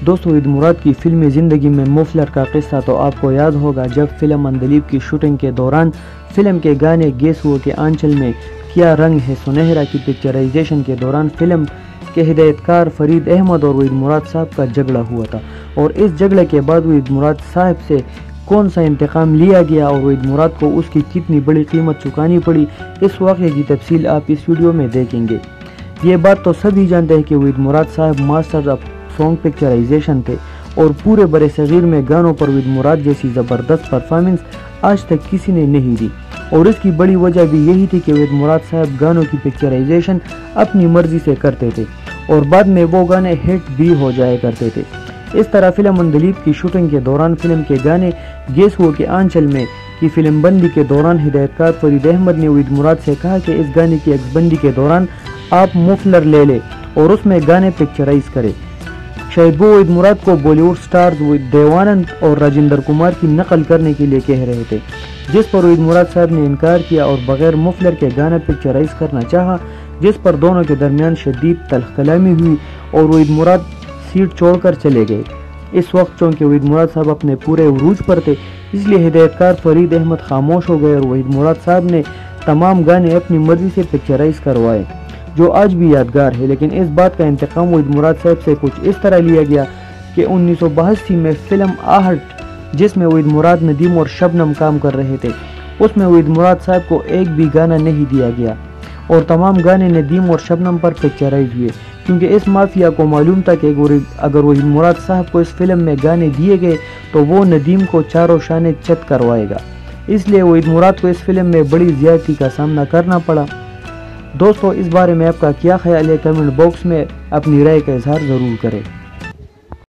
دوستو عید مراد کی فلمی زندگی میں مفلر کا قصہ تو آپ کو یاد ہوگا، جب فلم اندلیب کی شوٹنگ کے دوران فلم کے گانے گیس ہوا کہ آنچل میں کیا رنگ ہے سنہرا کی پکچرائزیشن کے دوران فلم کے ہدایتکار فرید احمد اور عید مراد صاحب کا جھگڑا ہوا تھا، اور اس جھگڑے کے بعد عید مراد صاحب سے کون سا انتقام لیا گیا اور عید مراد کو اس کی کتنی بڑی قیمت چکانی پڑی، اس واقعے کی تفصیل آپ اس ویڈیو میں دیکھیں گے۔ یہ بات تو سبھی جانتے ہیں کہ عید مراد صاحب ماسٹر آف سانگ پکچرائزیشن تھے، اور پورے برے صغیر میں گانوں پر عید مراد جیسی زبردست پرفارمنس آج تک کسی نے نہیں دی، اور اس کی بڑی وجہ بھی یہی تھی کہ عید مراد صاحب گانوں کی پکچرائزیشن اپنی مرضی سے کرتے تھے اور بعد میں وہ گانے ہٹ بھی ہو جایا کرتے تھے۔ اس طرح فلم اندلیب کی شوٹنگ کے دوران فلم کے گانے گیس ہو کے آنچل میں کی فلم بندی کے دوران ہدایتکار فرید احمد نے عید مراد سے کہا کہ اس گانے کی ایکس بندی کے دوران آپ مفلر لے لے اور اس میں گانے پکچرائز کرے۔ شاید وہ عید مراد کو بالی ووڈ سٹارز دیو آنند اور راجندر کمار کی نقل کرنے کے لیے کہہ رہے تھے، جس پر عید مراد صاحب نے انکار کیا اور بغیر مفلر کے گانا پکچرائز کرنا چاہا، جس پر دونوں کے درمیان شدید تلخ کلامی ہوئی اور عید مراد سیٹ چھوڑ کر چلے گئے۔ اس وقت چونکہ عید مراد صاحب اپنے پورے عروج پر تھے، اس لیے ہدایتکار فرید احمد خاموش ہو گئے اور عید مراد صاحب نے تمام گانے اپنی مرضی سے پکچرائز کروائے، جو آج بھی یادگار ہے۔ لیکن اس بات کا انتقام عید مراد صاحب سے کچھ اس طرح لیا گیا کہ 1982 میں فلم آہٹ، جس میں عید مراد، ندیم اور شبنم کام کر رہے تھے، اس میں عید مراد صاحب کو ایک بھی گانا نہیں دیا گیا اور تمام گانے ندیم اور شبنم پر پکچرائز ہوئے، کیونکہ اس مافیا کو معلوم تھا کہ اگر عید مراد صاحب کو اس فلم میں گانے دیے گئے تو وہ ندیم کو چاروں شانے چت کروائے گا، اس لیے عید مراد کو اس فلم میں بڑی زیادتی کا سامنا کرنا پڑا۔ دوستو اس بارے میں آپ کا کیا خیال ہے؟ کمنٹ باکس میں اپنی رائے کا اظہار ضرور کریں۔